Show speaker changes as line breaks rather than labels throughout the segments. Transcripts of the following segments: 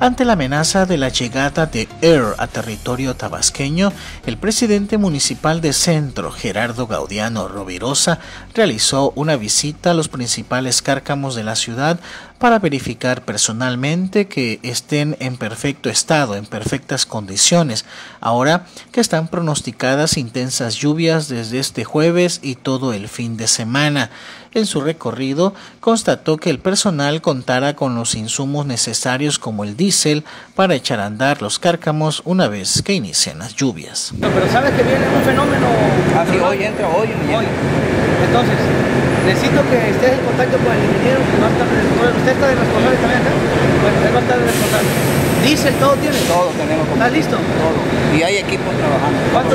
Ante la amenaza de la llegada de Air a territorio tabasqueño, el presidente municipal de Centro, Gerardo Gaudiano Rovirosa, realizó una visita a los principales cárcamos de la ciudad para verificar personalmente que estén en perfecto estado, en perfectas condiciones, ahora que están pronosticadas intensas lluvias desde este jueves y todo el fin de semana. En su recorrido, constató que el personal contara con los insumos necesarios como el diésel para echar a andar los cárcamos una vez que inician las lluvias.
No, pero sabes que viene un fenómeno.
Así hoy entra, hoy.
Entonces, necesito que estés en contacto con el ingeniero que va a estar responsable. ¿Usted está de responsable también acá? Bueno, él va a estar de responsable. ¿Diésel todo tiene?
Todo tenemos.
¿Está listo?
Todo. Y hay equipos trabajando.
¿Cuánto?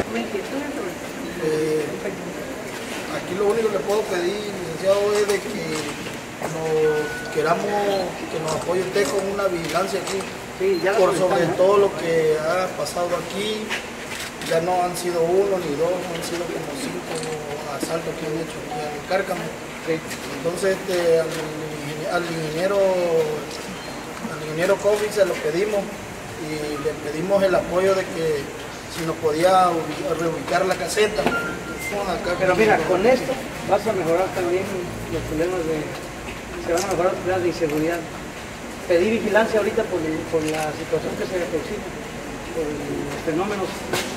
Aquí lo único que puedo pedir, licenciado, es de que queramos que nos apoye usted con una vigilancia aquí,
Sí, ya
por sobre todo lo que ha pasado aquí. Ya no han sido uno ni dos, han sido como 5 asaltos que han hecho aquí en el Cárcamo.
Sí.
Entonces al ingeniero COVID se lo pedimos y le pedimos el apoyo de que si nos podía reubicar la caseta.
Pero mira, con esto vas a mejorar también los problemas se van a mejorar los problemas de inseguridad. Pedí vigilancia ahorita por la situación que se aproxima, por los fenómenos.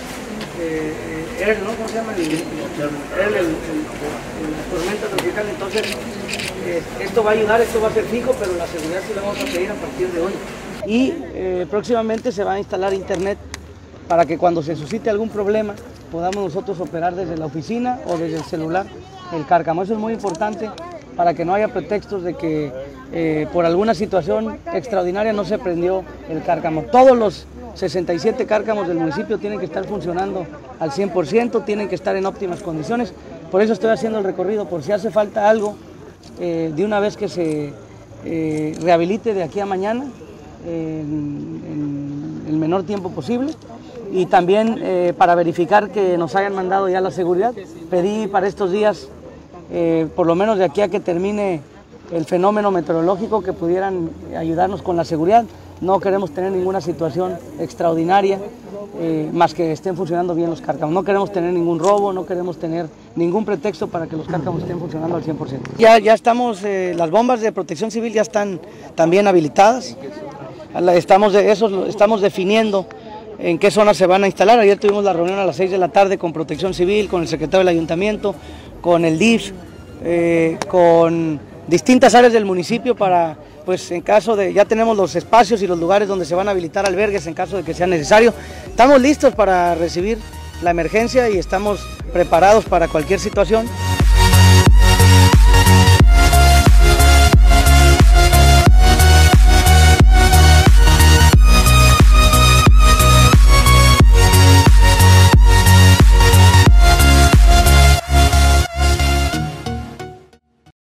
¿No? ¿Cómo se llama? La tormenta tropical. Entonces, esto va a ayudar, esto va a ser fijo, pero la seguridad sí la vamos a pedir a partir de hoy. Y próximamente se va a instalar internet para que cuando se suscite algún problema podamos nosotros operar desde la oficina o desde el celular el cárcamo. Eso es muy importante para que no haya pretextos de que por alguna situación extraordinaria no se prendió el cárcamo. Todos los 67 cárcamos del municipio tienen que estar funcionando al 100%, tienen que estar en óptimas condiciones. Por eso estoy haciendo el recorrido, por si hace falta algo, de una vez que se rehabilite de aquí a mañana, en el menor tiempo posible. Y también para verificar que nos hayan mandado ya la seguridad, pedí para estos días, por lo menos de aquí a que termine el fenómeno meteorológico, que pudieran ayudarnos con la seguridad. No queremos tener ninguna situación extraordinaria, más que estén funcionando bien los cárcamos. No queremos tener ningún robo, no queremos tener ningún pretexto para que los cárcamos estén funcionando al 100%. Ya estamos, las bombas de protección civil ya están también habilitadas. Estamos definiendo en qué zonas se van a instalar. Ayer tuvimos la reunión a las 6 de la tarde con Protección Civil, con el secretario del Ayuntamiento, con el DIF, con distintas áreas del municipio para, pues en caso de, ya tenemos los espacios y los lugares donde se van a habilitar albergues en caso de que sea necesario. Estamos listos para recibir la emergencia y estamos preparados para cualquier situación.